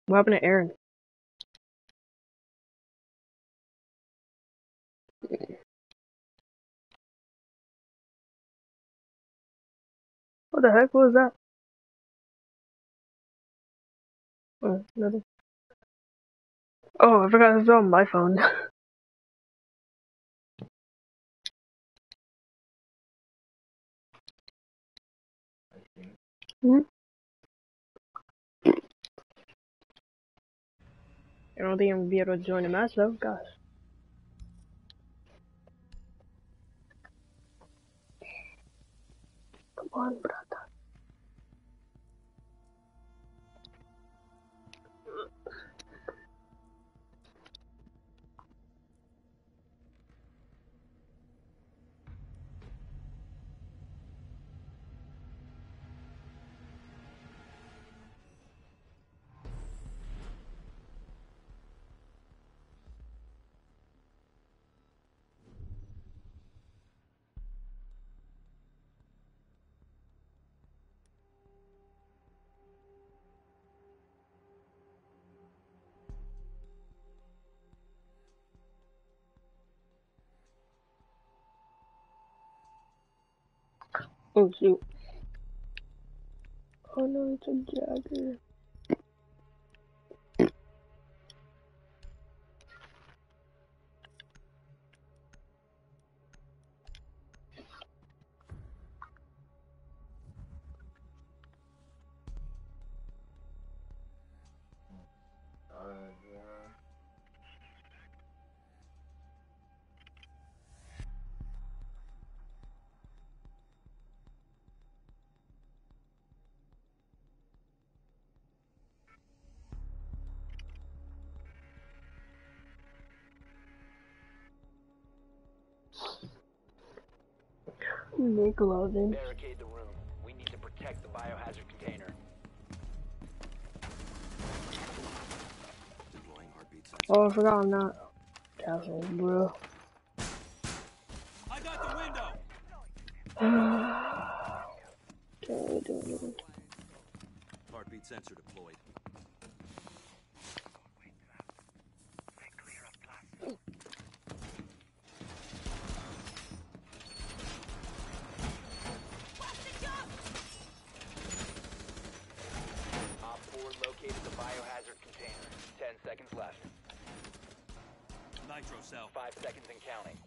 What happened to Aaron? What the heck was that? Oh, nothing. Oh, I forgot this was on my phone. Hmm? I don't think I'm gonna be able to join the match though. Gosh. Come on, brother. Oh shoot. Oh no, it's a Jagger. Nickelodeon. Barricade the room. We need to protect the biohazard container. Deploying heartbeat sensor. Oh, I forgot I'm not castle, bro. I got the window. Can't really do anything. Heartbeat sensor deployed. Op 4 located the biohazard container. 10 seconds left. Nitro cell. 5 seconds and counting.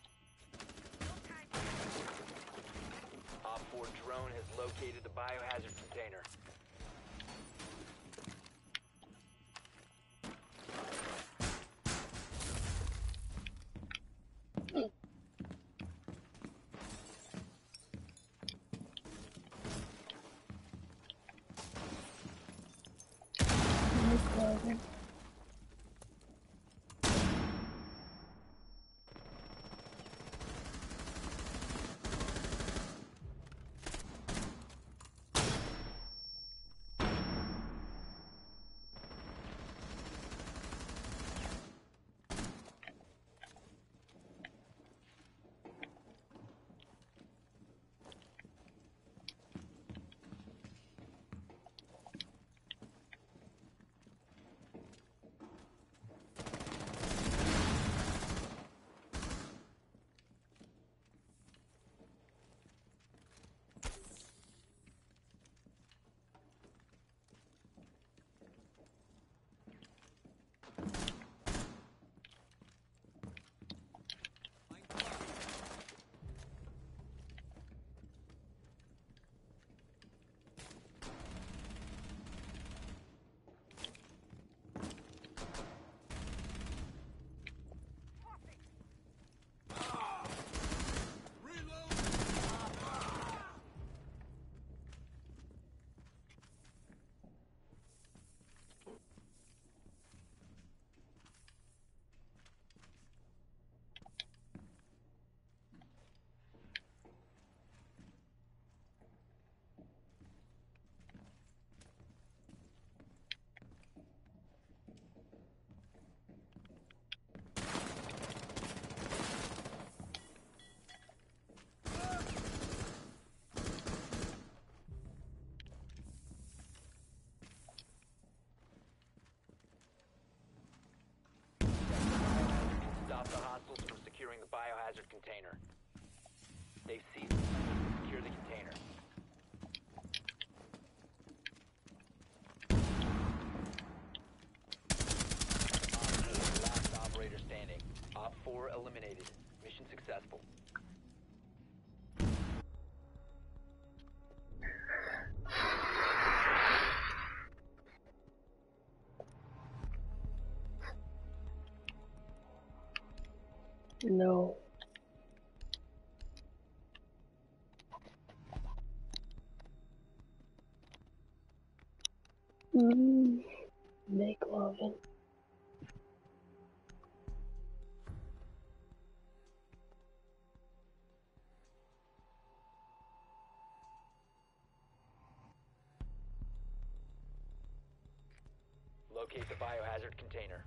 Op 4 drone has located the biohazard container. Nickelodeon. container. They've seized it. Secure the container. Last operator standing. Op 4 eliminated. Mission successful. No. Make loving. Locate the biohazard container.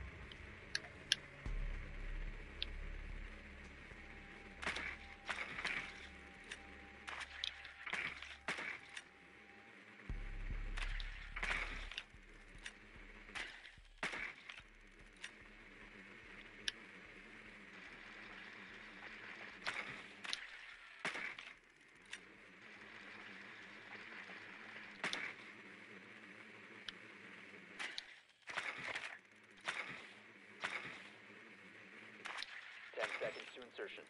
Seconds to insertion.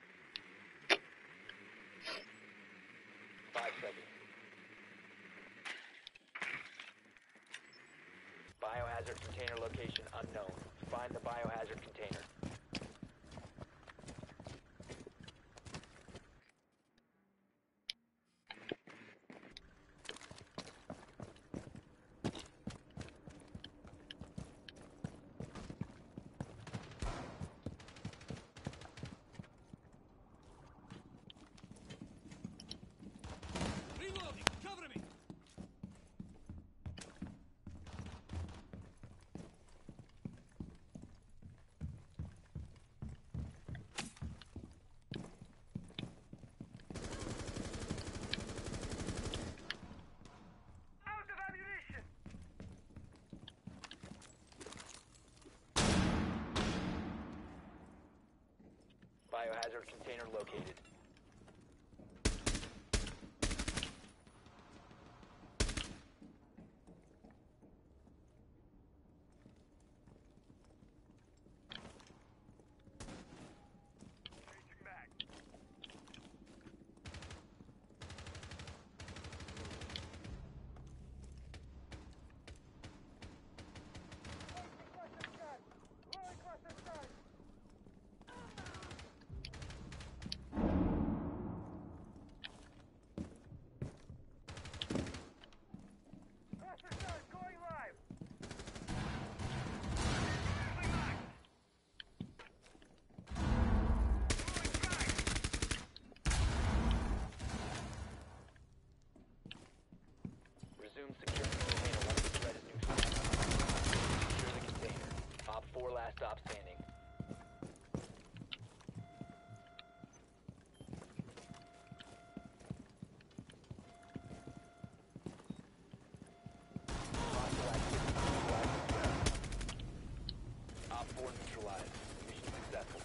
5 seconds. Biohazard container location unknown. Find the biohazard container. Biohazard container located. Resume securing the container once the threat is neutralized. Secure the container. Op 4 last stop standing. Hostile activity neutralized. Op 4 neutralized. Mission successful.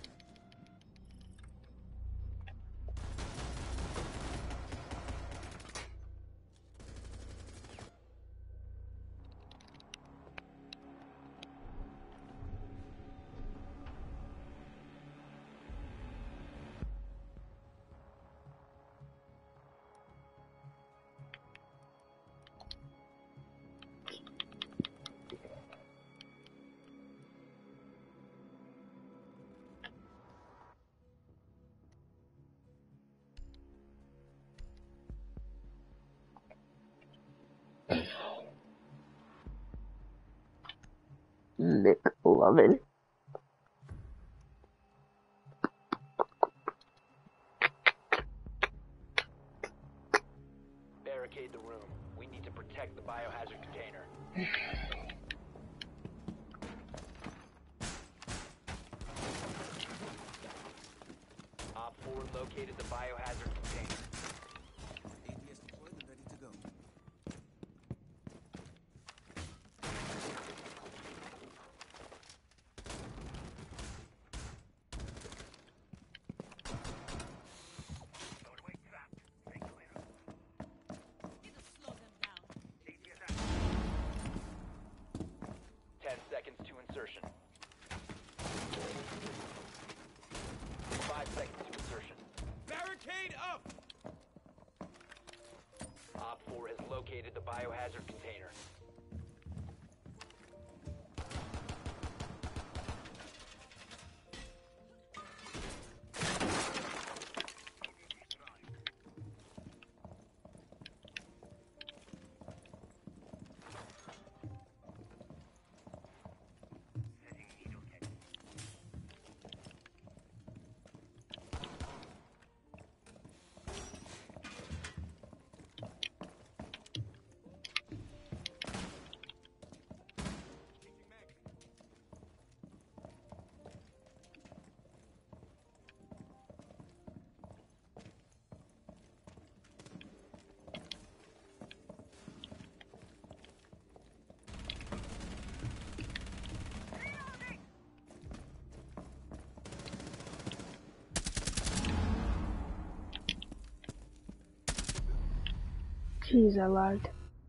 McLovin. Barricade the room. We need to protect the biohazard container. Op 4 located the biohazard container. APS deployed and ready to go. located the biohazard container. Jeez, I lagged.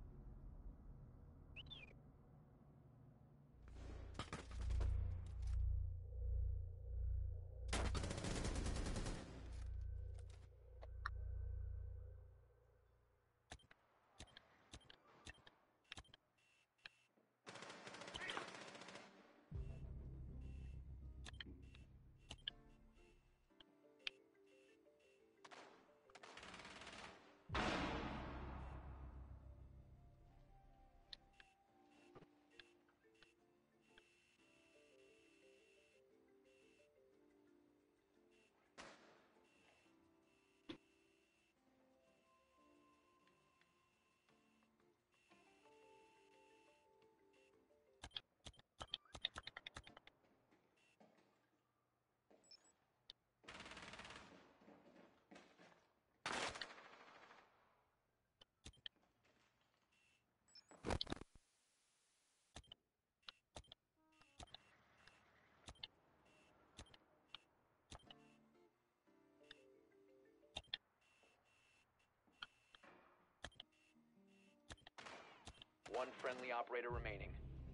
One friendly operator remaining.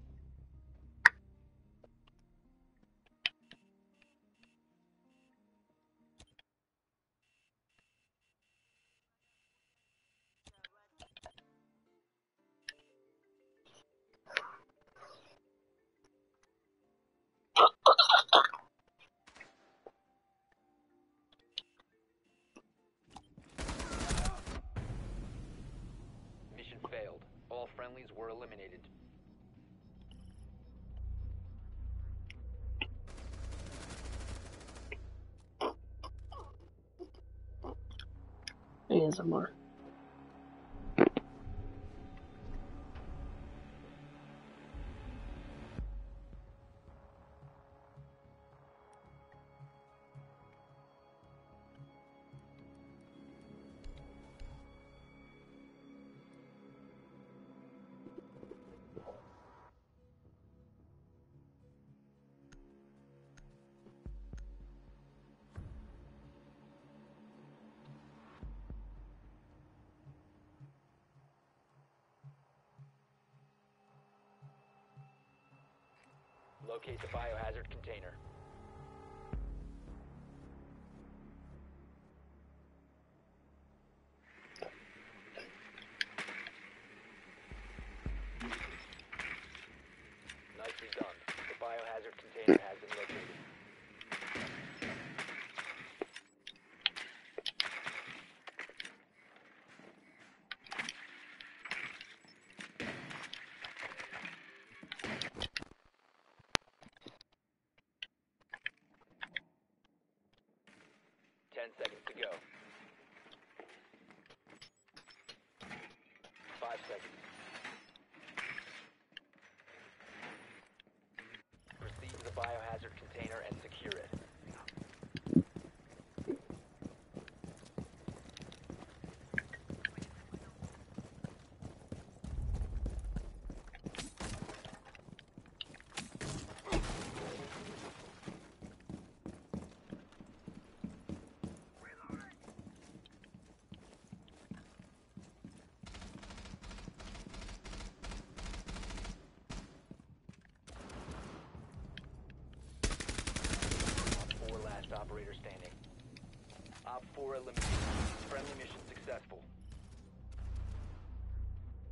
Mission failed. All friendlies were eliminated. ASMR. Locate the biohazard container. Nicely done. The biohazard container has been located. Ten seconds to go. 5 seconds. Proceed to the biohazard container and secure it. Operator standing. Op 4 eliminated. Friendly mission successful.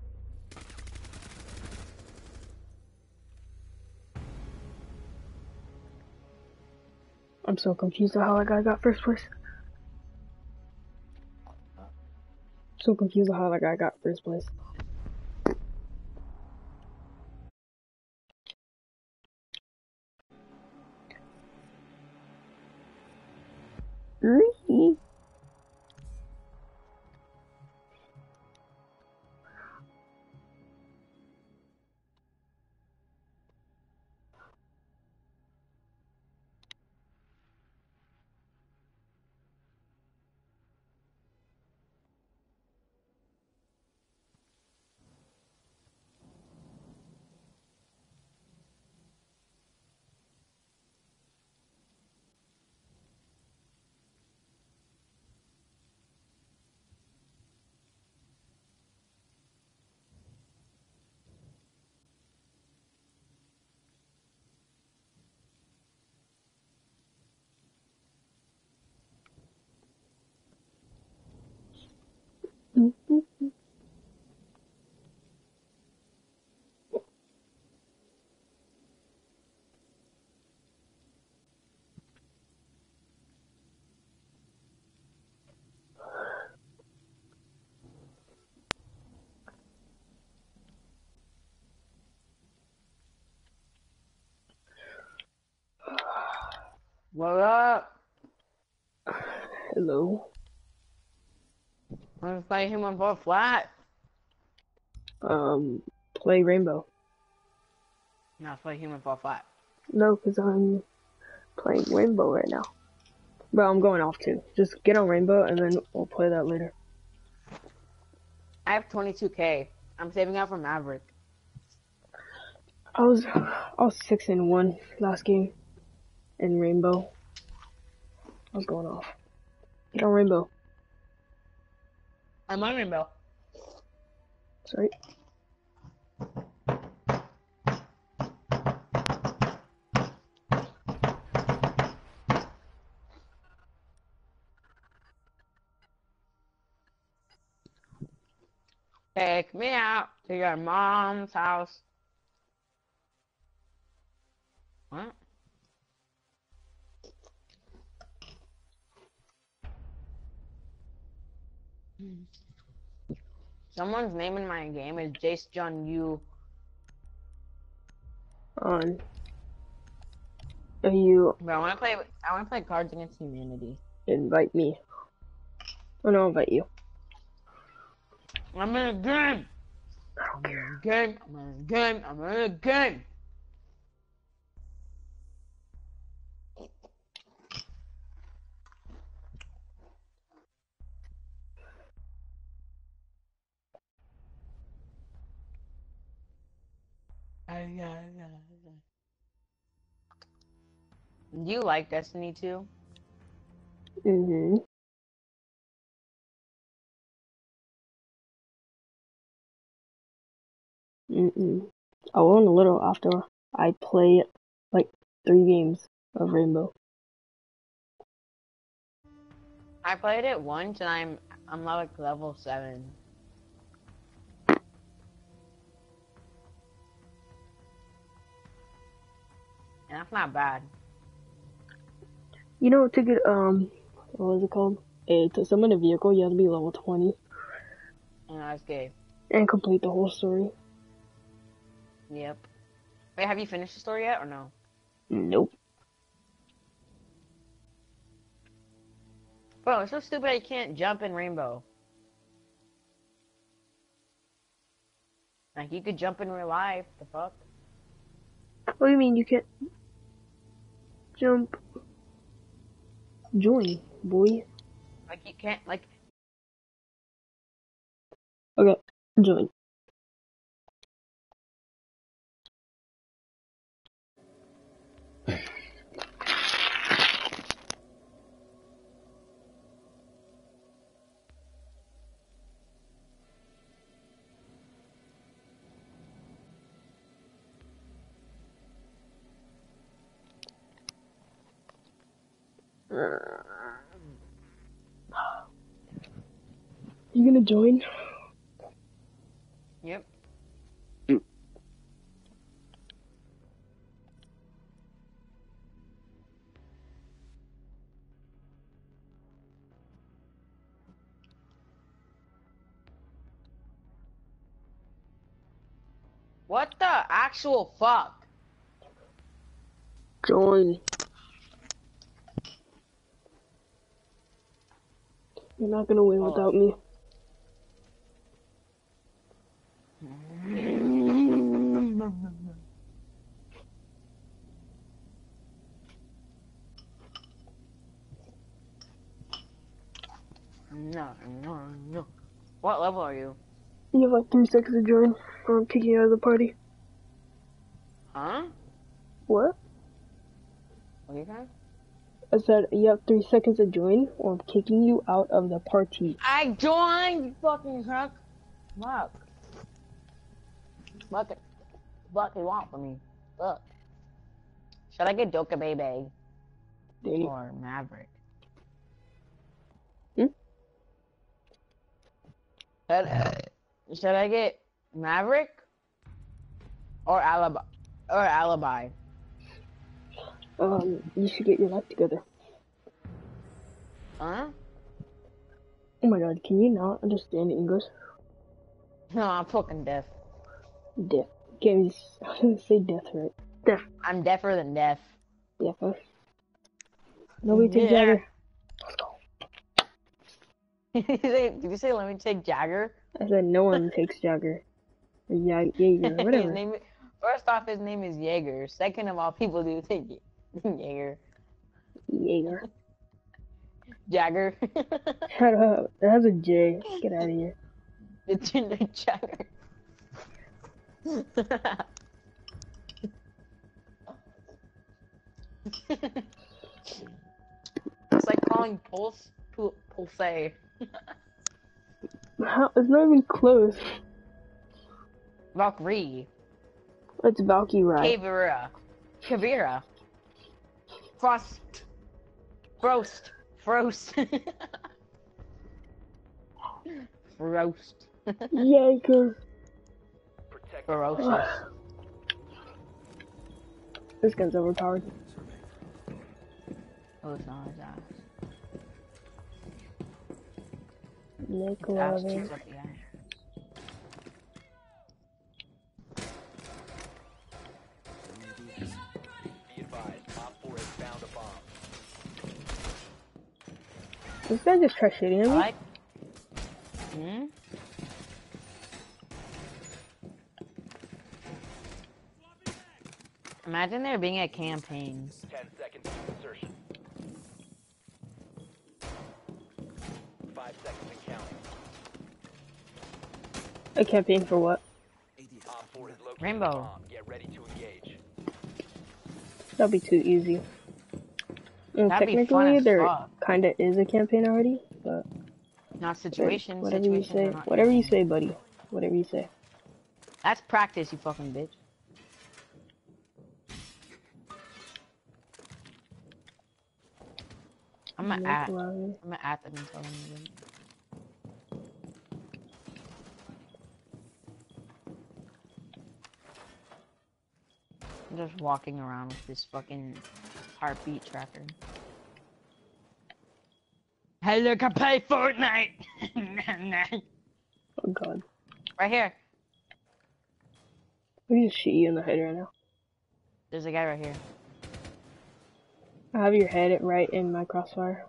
I'm so confused on how that guy got first place. So confused on how that guy got first place. Really? What up? Hello. I'm playing him on 4 flat. Play Rainbow. No, play human 4 flat. No, because I'm playing Rainbow right now. But I'm going off too. Just get on Rainbow and then we'll play that later. I have 22k. I'm saving up for Maverick. I was 6-1 last game in Rainbow. I was going off. Get on Rainbow. I'm on Rainbow. Sorry. Take me out to your mom's house. What? Someone's name in my game is Jace John Yu. On. Are you But I wanna play Cards Against Humanity. invite me? Oh no, I'll invite you. I'm in a game! I don't care. I'm in a game! I'm in a game! Do you like Destiny 2? Mm-hmm. Mm-mm. I will in a little after I play like 3 games of Rainbow. I played it once and I'm like level 7. And that's not bad. You know, to get what was it called? To summon a vehicle, you have to be level 20 And I was gay. and complete the whole story. Yep. Wait, have you finished the story yet or no? Nope. Bro, it's so stupid I can't jump in Rainbow. Like, you could jump in real life, the fuck? What do you mean you can't jump? Join, boy. Like, you can't, like... Okay, join. You gonna join? Yep. What the actual fuck? Join. You're not gonna win without me. No. What level are you? You have like 3 seconds to join, or I'm kicking you out of the party. Huh? What? What are you saying? I said you have 3 seconds to join, or I'm kicking you out of the party. I joined, you fucking cuck. Fuck. What you want from me? Look. Should I get Doka Bebe Danny. or Maverick? Hmm? Should I get Maverick or Alibi? You should get your life together. Huh? Oh my god, can you not understand English? No, I'm fucking deaf. Deaf. Can't even say death right. Deaf. I'm deafer than deaf. Deaf, huh? Nobody take Yeah. Jagger. Let's go. Did you say let me take Jagger? I said no one takes Jagger. Or Jaeger, whatever. First off, his name is Jaeger. Second of all, people do take Jaeger. Jaeger. Jagger. Shut up. That has a J. Get out of here. It's in the Jagger. It's like calling Pulse. How? It's not even close. Valkyrie. It's Valkyrie. Kavira. Frost. Frost. Jaeger. Ferocious. This gun's overpowered. Oh, it's not his ass. Nick His ass Lovin. cheeks up the ass. Be advised, Op 4 has found a bomb. This guy just tried shooting at me. Hmm? Imagine there being a campaign. 10 seconds to insertion. 5 seconds and counting. A campaign for what? Op 4 has located Rainbow. a bomb. Get ready to engage. That'd be too easy. And That'd be fun technically, as there fuck. kinda is a campaign already, but Not situation. whatever you Situations say, are not. whatever you say, buddy. Whatever you say. That's practice, you fucking bitch. I'm Nick Lovin. at them and tell them. I'm just walking around with this fucking heartbeat tracker. Hey, look, I play Fortnite! Oh god. Right here. We just shoot you in the head right now. There's a guy right here. I have your head right in my crossfire.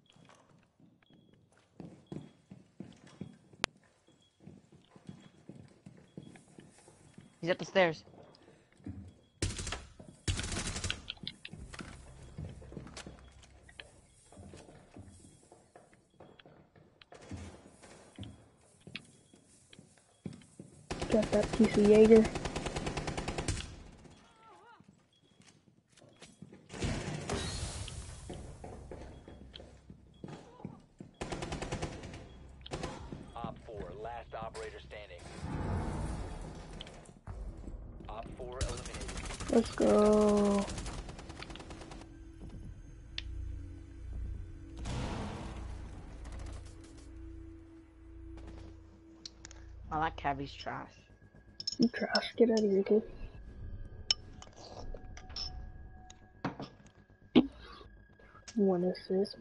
He's up the stairs. Got that piece of Jaeger. Op 4, last operator standing. Op 4 eliminated. Let's go. Oh, that cabbie's trash. You trash. Get out of here, kid. One assist.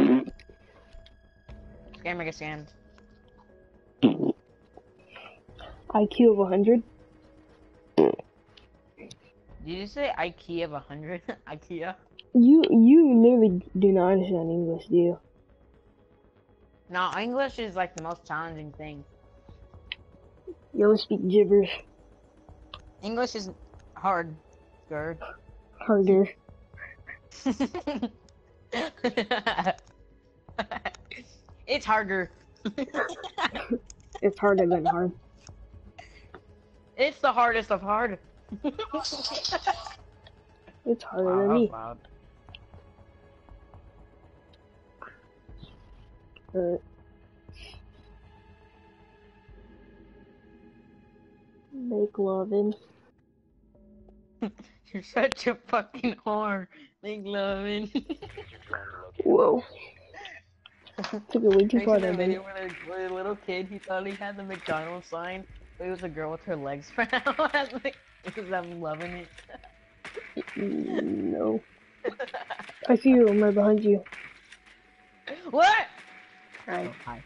Scan, make a scan. IQ of 100. Did you say IKEA of 100? IKEA? You literally do not understand English, do you? No, English is like the most challenging thing. You only speak gibberish. English is hard. Girl. Harder. It's harder. It's harder than hard. It's the hardest of hard. It's harder Wow, than that was me. loud. Make lovin'. You're such a fucking whore. Make loving. Use your drone to locate. Whoa. Took it way too I far seen there, a buddy. video where a little kid, he thought he had the McDonald's sign, but it was a girl with her legs spread out. Because I'm loving it. No. I see you. I'm right behind you. What? Hi. Oh, hi.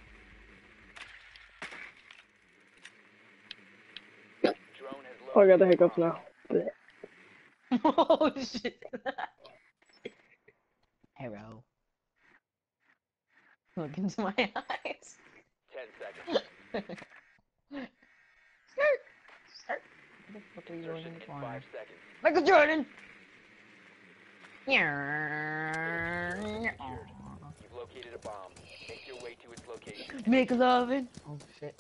Drone has Oh, I got the located hiccups bomb. now. Blech. Oh shit. Hello. Look into my eyes. 10 seconds. Skirt. Skirt. What the fuck are you doing Insertion in the in corner? 5 seconds. Michael Jordan. You've located a bomb. Make your way to its location. Make lovin'. Oh shit.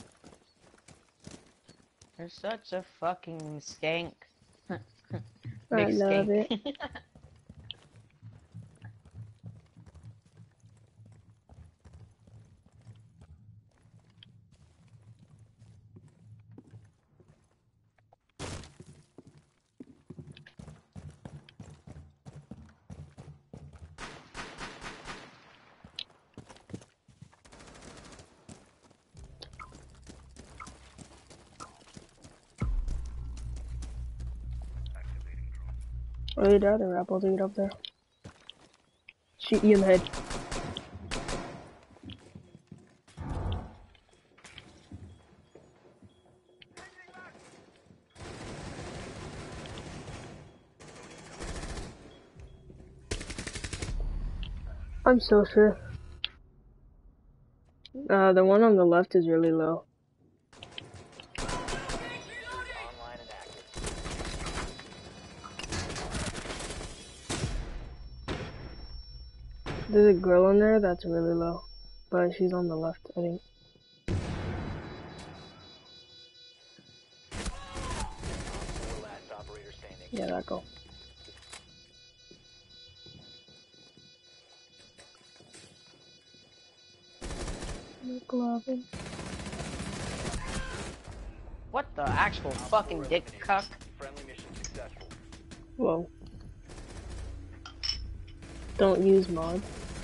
You're such a fucking skank. I Big love skank. it. Oh, you got the apple to get up there. Shoot you in the head. I'm so sure. The one on the left is really low. Online and active. There's a girl in there that's really low. But she's on the left, I think. 4 last operator standing. Yeah, that girl. McLovin. What the actual fucking dick cuck? Friendly mission successful. Whoa. Don't use mod.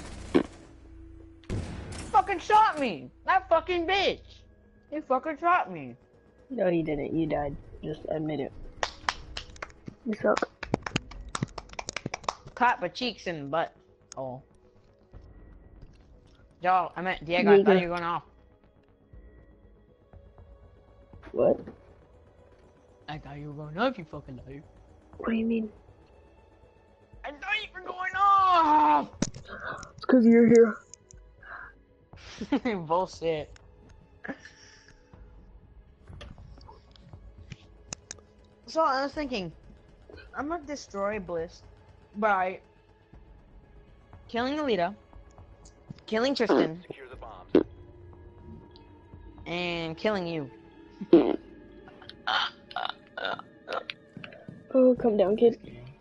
Fucking shot me! That fucking bitch! He fucking shot me. No, he didn't. You died. Just admit it. You suck. Clap my cheeks and butt. Oh. Yo, I meant Diego, I thought you were going off. What? I thought you were going off, you fucking liar. What do you mean? I thought you were going off! It's because you're here. Bullshit. So I was thinking, I'm gonna destroy Bliss by killing Alita, killing Tristan, Secure the bombs. and killing you. Oh, come down, kid.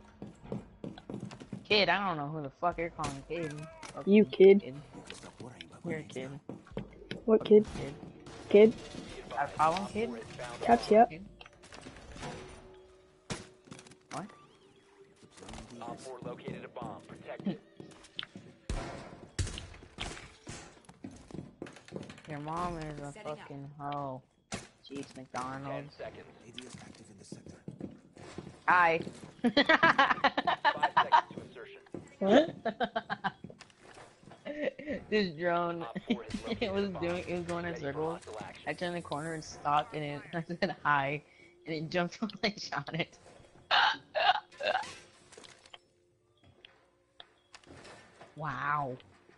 Kid, I don't know who the fuck you're calling kid. Fuck You kid. Stop worrying about You're a what kid. What kid? Kid. Kid? I follow kid. Caps, yeah. Kid. What? Op 4 located a bomb. Protect it. Your mom is a fucking hoe. Jeez, 10 McDonald's. seconds. ADS active in the sector. Hi. 5 seconds to insertion. What? This drone, Op 4 has located it was a bomb. it was going in Ready for circles. hostile action. I turned the corner and stopped, and I said hi, and it jumped when I shot it. Wow.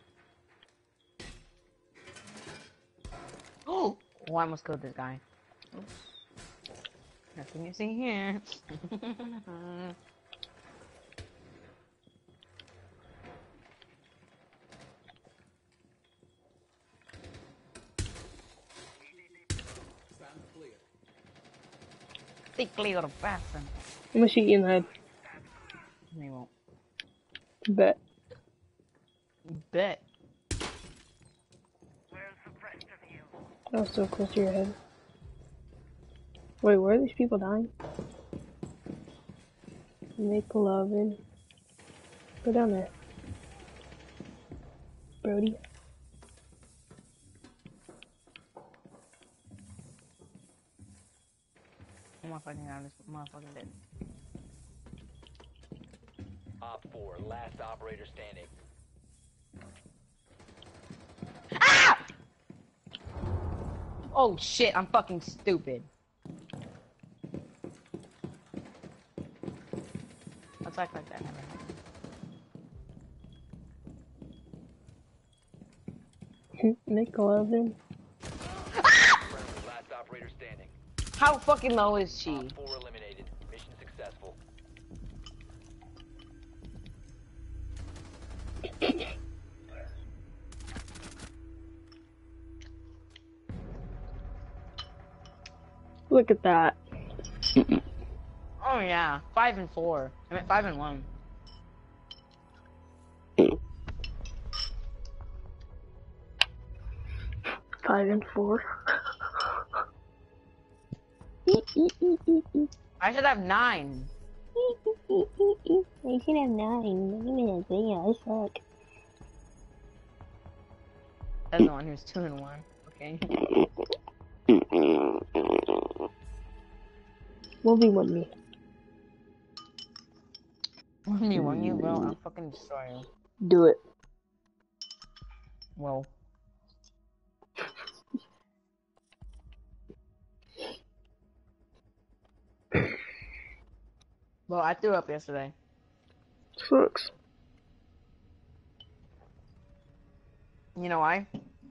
Oh, I almost killed this guy. Oops. Nothing you see here. Stay clear of fasten. I'm gonna shoot you in the head. They won't. Bet. Bet. That was so close to your head. Wait, where are these people dying? McLovin. Go down there. Brody. I'm motherfucking out of this motherfucking dead. Op 4, last operator standing. Ah! Oh shit, I'm fucking stupid. Let's act like that never happened. McLovin. Friendly, last operator standing. How fucking low is she? Op 4 eliminated. Mission successful. Look at that. Oh yeah, 5 and 4. I meant 5 and 1. Five and 4. I should have 9. I should have 9. Give me that thing. I suck. That's the one who's 2 and 1. Okay. 1v1 me. 1v1 you, bro. I'll fucking destroy you. Do it. Well. Well, I threw up yesterday. Sucks. You know why?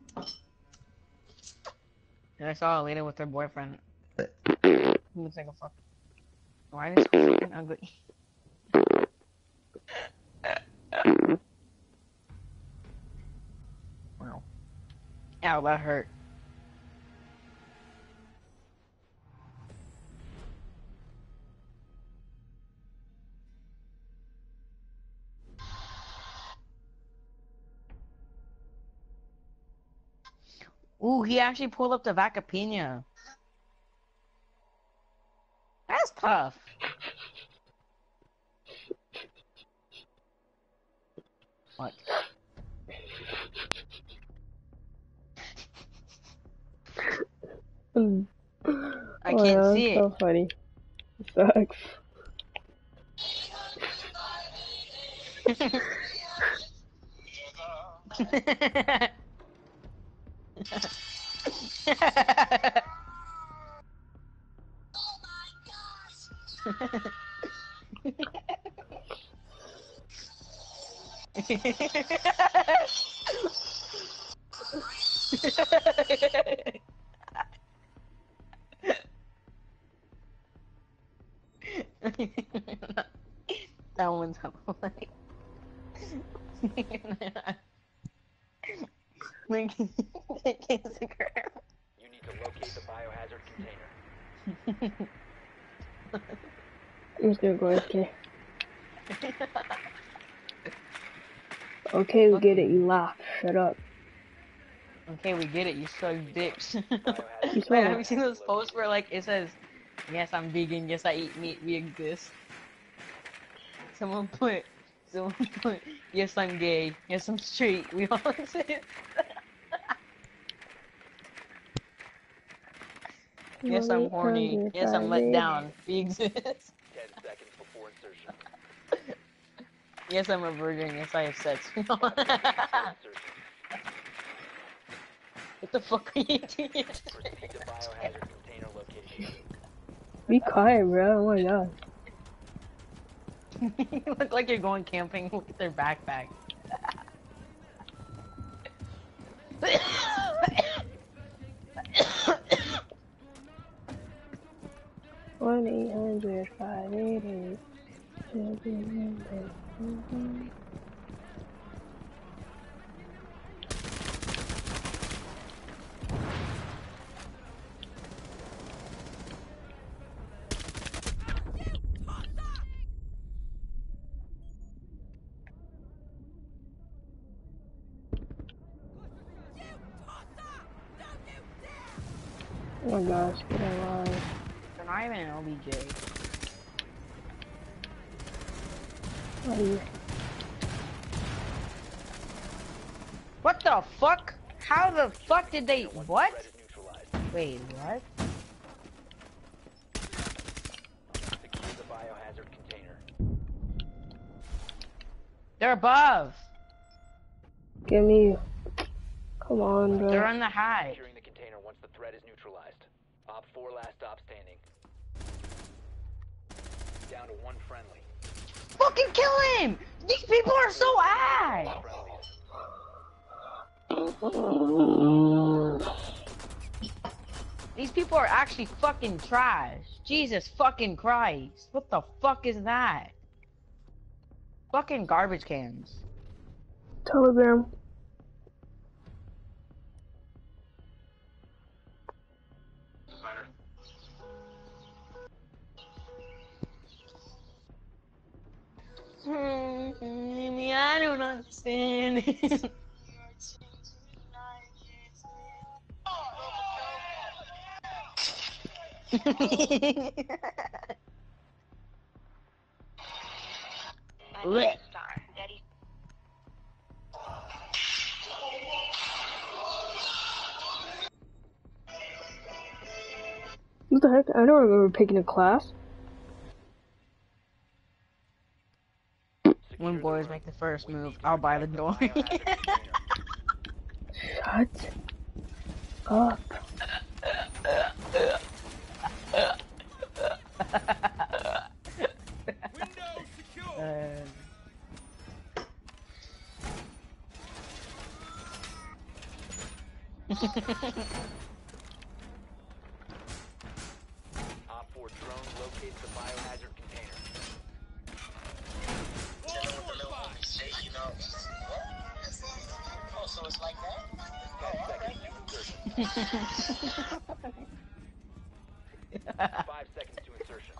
And I saw a lady with her boyfriend. He looks like a fuck. Why is he so fucking ugly? Wow. Ow, that hurt. Ooh, he actually pulled up the Vacapina. That's tough. What? I can't see So funny. It sucks. it. That one's like Instagram. You need to locate the biohazard container. I'm just gonna go AFK. Okay, we get it. You laugh. Shut up. Okay, we get it. You suck dicks. Biohazard You Wait, saw have you it. seen those posts where like it says, "Yes, I'm vegan. Yes, I eat meat. We exist." Someone put, "Yes, I'm gay. Yes, I'm straight. We all exist." Yes, I'm horny. Yes, I'm let down. We exist. 10 seconds before insertion. Yes, I'm a virgin. Yes, I have sex. Before insertion. What the fuck are you doing? Proceed to biohazard container location. Be quiet, bro. Oh my god. You look like you're going camping. Look at their backpack. 1-800-588. Oh my gosh, get alive. They're not even an OBJ. What are you? What the fuck? How the fuck did they? What? Threat is neutralized. Wait, what? Secure the biohazard container. They're above. Give me. Come on, bro. They're on the high. Securing the container once the threat is neutralized. Op 4 last stop standing. Down to one friendly. Fucking kill him! These people are so ass! Friendlies. These people are actually fucking trash. Jesus fucking Christ. What the fuck is that? Fucking garbage cans. Telegram. I don't understand. Blech. What the heck? I don't remember picking a class. When boys make the first move, I'll buy the door. Shut up. Op 4 drone locates the biohazard container. Oh, so it's like that? 10 seconds to insertion. 5 seconds to insertion.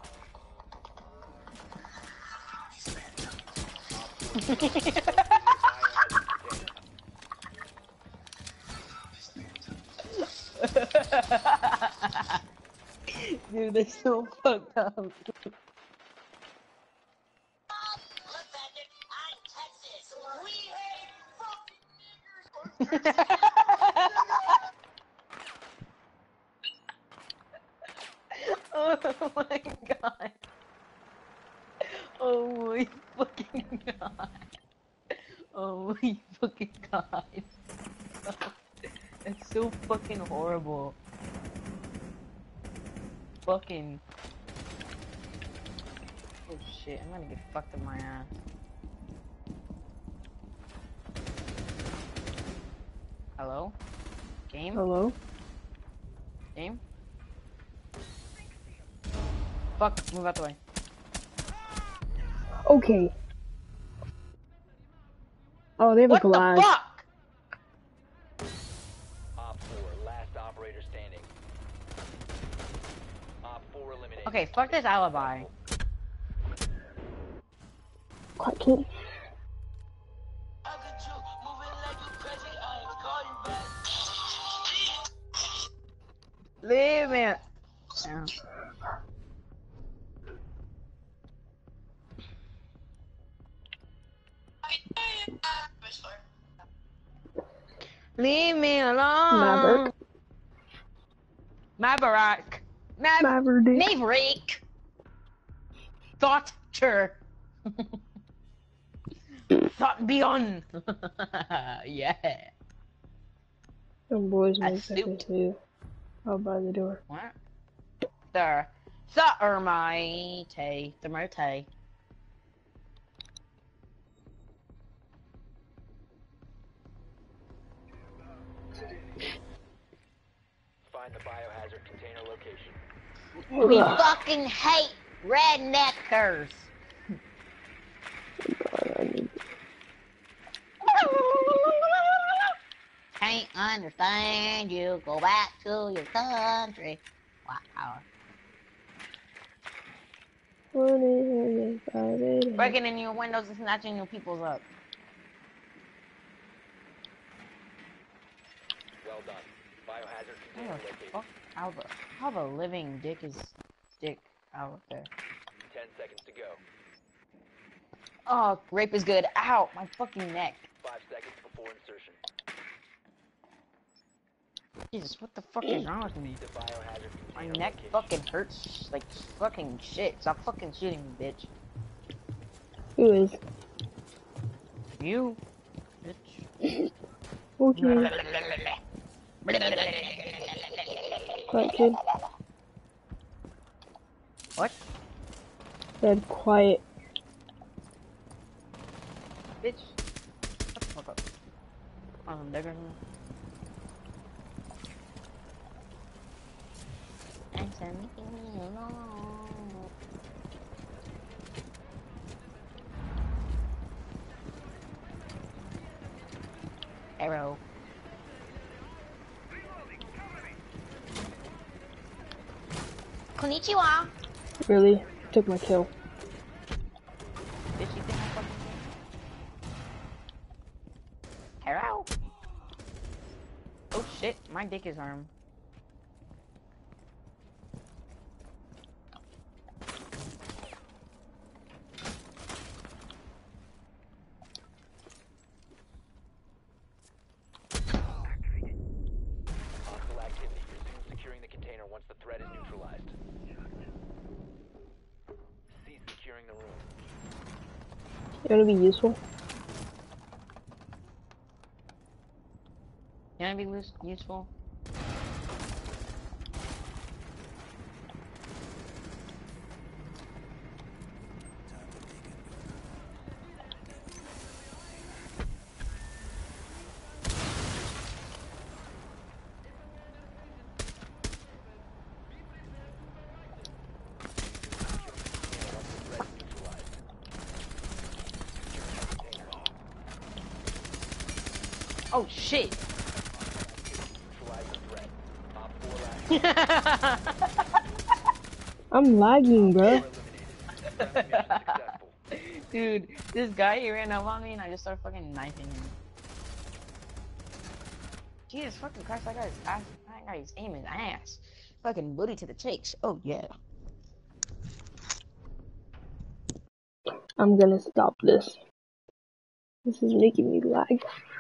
Op 4 locates the biohazard container. Dude, they're so fucked up. Look, Patrick, I'm Texas. We hate fucking niggers. Oh my god. Oh my fucking god. Oh my fucking god. It's so fucking horrible. Fucking. Oh shit, I'm gonna get fucked in my ass. Hello? Game? Hello? Game? Fuck, move out the way. Okay. Oh, they have What a glass. the fuck? Op 4 last operator standing. Op 4 eliminated. Okay, fuck this alibi. Quiet, kid. Leave me. Yeah. Leave me alone. Maverick. Maverick. Maverick. Maverick. Thoughter. Thought beyond. Yeah. Some boys A make suit. that too. I'll buy the door. What? The Thermite. Thermite. find the biohazard container location. We fucking hate redneckers. Can't understand you. Go back to your country. Wow. Breaking in your windows and snatching your peoples up. Well done. Biohazard container located. Fuck. How the living dick is dick out there? 10 seconds to go. Oh, rape is good. Ow, my fucking neck. 5 seconds before insertion. Jesus, what the fuck is wrong with me? The biohazard My container neck location. fucking hurts like fucking shit. Stop fucking shooting me, bitch. Who is? You, bitch. Okay. Quiet kid. What? Said quiet. Bitch. Shut the fuck up. Nigger. Arrow. Konnichiwa. Really? Took my kill. Bitch, you think I fucking care? Arrow. Oh shit, my dick is armed. Hostile activity. Resume securing the container once the threat is neutralized. Cease securing the room. You wanna be useful? Can I be useful? Oh shit! Neutralize the threat. Op 4 last. I'm lagging, bro. Eliminated. Friendly mission successful. Dude, this guy he ran up on me and I just started fucking knifing him. Jesus fucking Christ, that guy's aiming ass. Fucking booty to the cheeks. Oh yeah. I'm gonna stop this. This is making me lag.